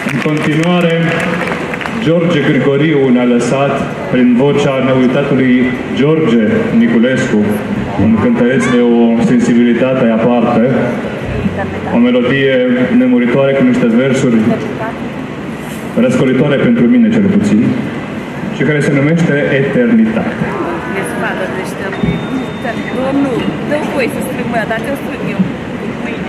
În continuare, George Grigoriu ne-a lăsat prin vocea neuitatului George Niculescu, un cântăreț de o sensibilitate aparte, o melodie nemuritoare cu niște versuri răscolitoare pentru mine, cel puțin, și care se numește Eternitate. Domnul, dă-mi voie să strâng mâna, dar te-o strâng eu. Mâine.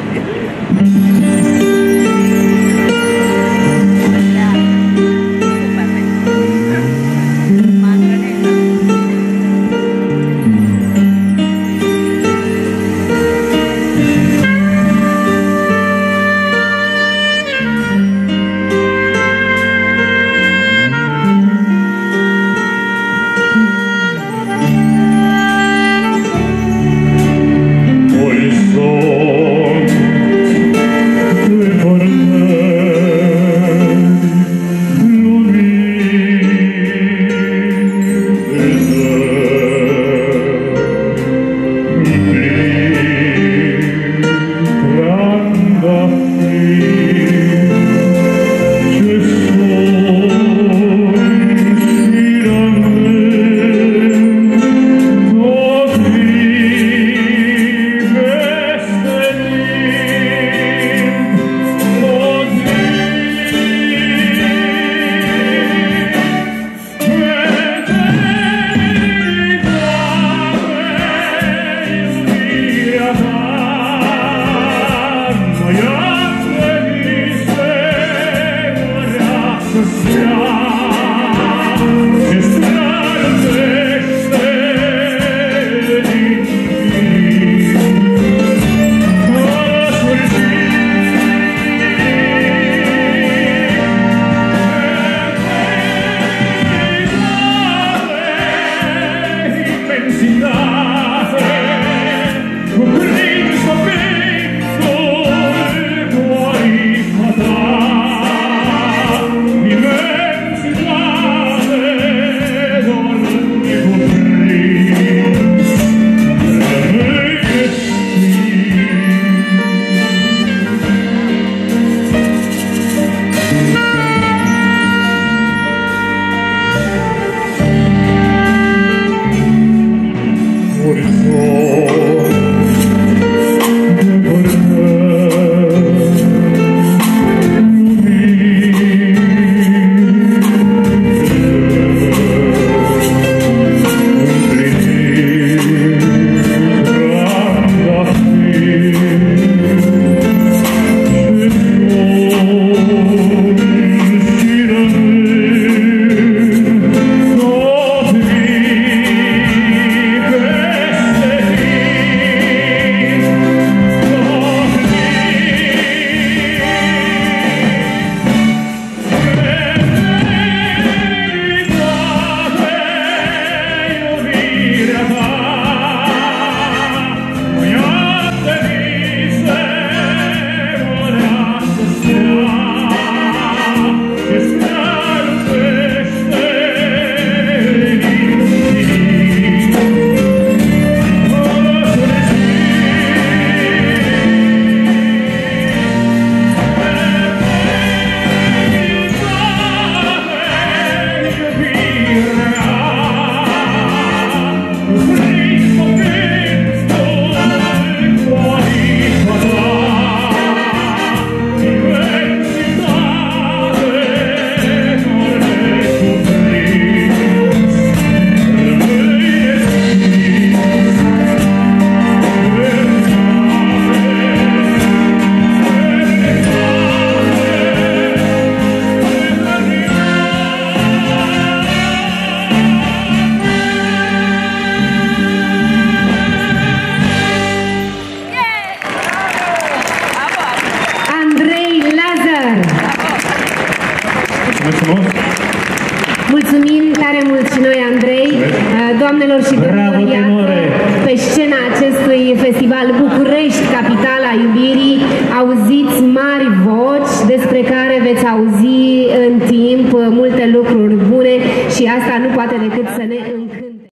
Mulțumim tare mult și noi, Andrei. Doamnelor și domnilor, pe scena acestui festival București, capitala iubirii, auziți mari voci despre care veți auzi în timp multe lucruri bune și asta nu poate decât să ne